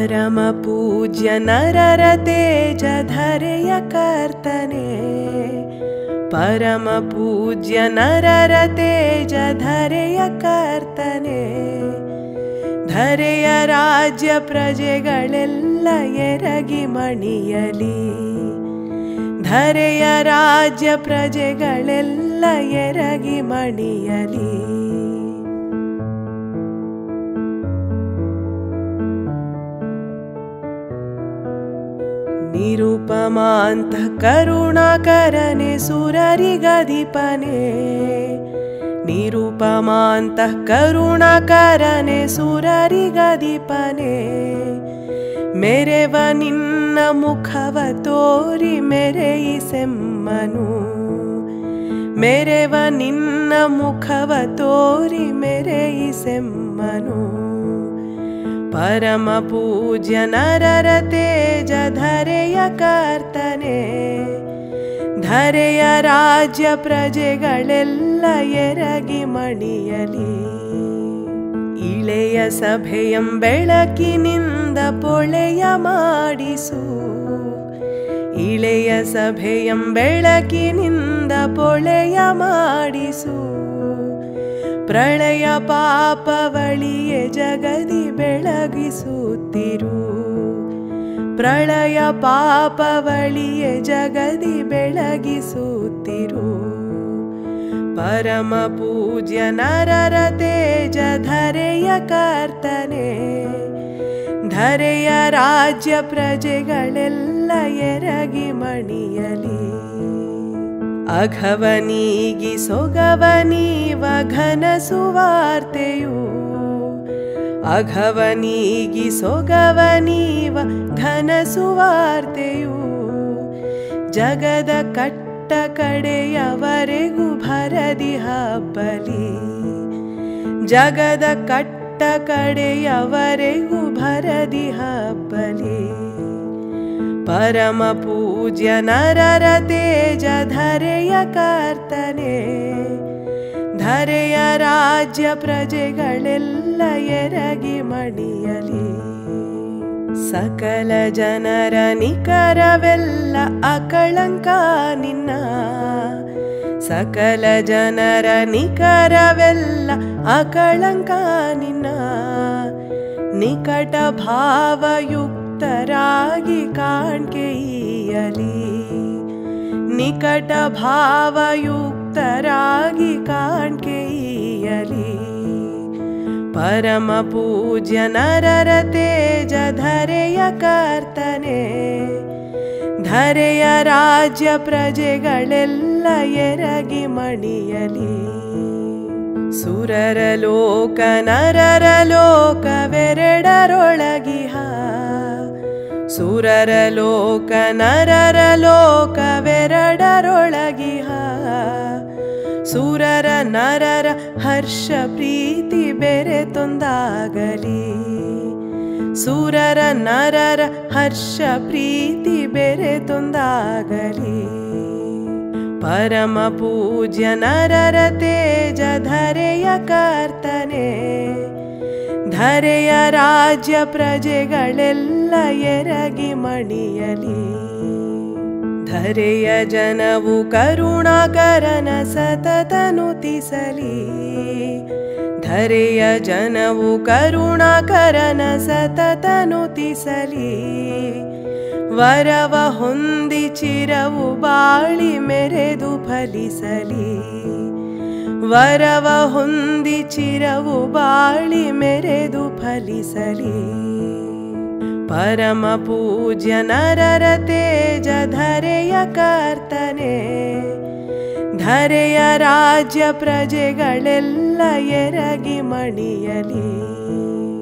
परम पूज्य नरर तेज धರೆಯ ಕರ್ತನೆ परम पूज्य नरर तेज धರೆಯ ಕರ್ತನೆ ಧರೆಯ ರಾಜ್ಯ ಪ್ರಜೆಗಳೆಲ್ಲ ಎರಗಿ ಮಣಿಯಲಿ ಧರೆಯ ರಾಜ್ಯ ಪ್ರಜೆಗಳೆಲ್ಲ ಎರಗಿ ಮಣಿಯಲಿ निरुपमांत करुणाकरने सुररिगधिपने निरुपमांत करुणाकरने सुररिगधिपने मेरेव निन्न मुखव तोरि मेरेಯಿಸೆಮ್ಮನು मेरेव निन्न मुखव तोरि मेरेಯಿಸೆಮ್ಮನು परम पूज्य नरर तेज धರೆಯ ಕರ್ತನೆ ಧರೆಯ ರಾಜ್ಯ ಪ್ರಜೆಗಳೆಲ್ಲ ಎರಗಿ ಮಣಿಯಲಿ ಇಳೆಯ ಸಭೆಯಂ ಬೆಳಕಿನಿಂದ ಪೊಳೆಯ ಮಾಡಿಸು ಇಳೆಯ ಸಭೆಯಂ ಬೆಳಕಿನಿಂದ ಪೊಳೆಯ ಮಾಡಿಸು ಪ್ರಳಯ ಪಾಪವಳಿಯೇ ಜಗದಿ ಬೆಳಗಿಸುತ್ತಿರು ಪ್ರಳಯ ಪಾಪವಳಿಯೇ ಜಗದಿ ಬೆಳಗಿಸುತ್ತಿರು ಪರಮ ಪೂಜ್ಯ ನರರ ತೇಜ ಧರೆಯ ಕರ್ತನೆ ಧರೆಯ ರಾಜ್ಯ ಪ್ರಜೆಗಳೆಲ್ಲ ಎರಗಿ ಮಣಿಯಲಿ ಅಘವನೀಗಿ ಸೊಗವನೀವ ಘನ ಸುವಾರ್ತೆಯು ಅಘವನೀಗಿ ಸೊಗವನೀವ ಘನ ಸುವಾರ್ತೆಯು ಜಗದ ಕಟ್ಟ ಕಡೆಯವರೆಗೂ ಭರದಿ ಹಬ್ಬಲಿ ಜಗದ ಕಟ್ಟ ಕಡೆಯವರೆಗೂ ಭರದಿ ಹಬ್ಬಲಿ परम पूज्य नरर तेज धರೆಯ ಕರ್ತನೆ ಧರೆಯ ರಾಜ್ಯ ಪ್ರಜೆಗಳೆಲ್ಲ ಎರಗಿ ಮಣಿಯಲಿ ಸಕಲ ಜನರ ನಿಕರವೆಲ್ಲ ಅಕಳಂಕ ನಿನ್ನ ಸಕಲ ಜನರ ನಿಕರವೆಲ್ಲ ಅಕಳಂಕ ನಿನ್ನ ನಿಕಟ ಭಾವಯುಕ್ತ ತರಾಗಿ ಕಾಣ್ಕೆಯಿಯಲಿ ನಿಕಟ ಭಾವಯುಕ್ತರಾಗಿ ಕಾಣ್ಕೆಯಿಯಲಿ ಪರಮ ಪೂಜ್ಯ ನರರ ತೇಜ ಧರೆಯ ಕರ್ತನೆ ಧರೆಯ ರಾಜ್ಯ ಪ್ರಜೆಗಳೆಲ್ಲ ಎರಗಿ ಮಣಿಯಲಿ ಸುರರ ಲೋಕ ನರರ ಲೋಕವೆರಡರೊಳಗಿಹ ಸುರರ ಲೋಕ ನರರ ಲೋಕವೆರಡರೊಳಗಿಹ ಸುರರ ನರರ ಹರ್ಷ ಪ್ರೀತಿ ಬೆರೆತೊಂದಾಗಲಿ ಸುರರ ನರರ ಹರ್ಷ ಪ್ರೀತಿ ಬೆರೆತೊಂದಾಗಲಿ परम पूज्य नरर तेज धರೆಯ ಕರ್ತನೆ ಧರೆಯ ರಾಜ್ಯ ಪ್ರಜೆಗಳೆಲ್ಲ ಎರಗಿ ಮಣಿಯಲಿ ಧರೆಯ ಜನವು ಕರುಣಾಕರನ ಸತತ ನುತಿಸಲಿ ಧರೆಯ ಜನವು ಕರುಣಾಕರನ ಸತತ ನುತಿಸಲಿ ವರವ ಹೊಂದಿ ಚಿರವು ಬಾಳಿ ಮೆರೆದು ಫಲಿಸಲಿ ವರವ ಹೊಂದಿ ಚಿರವು ಬಾಳಿ ಮೆರೆದು ಫಲಿಸಲಿ परम पूज्य नरर तेज धರೆಯ ಕರ್ತನೆ ಧರೆಯ ರಾಜ್ಯ ಪ್ರಜೆಗಳೆಲ್ಲ ಎರಗಿ ಮಣಿಯಲಿ।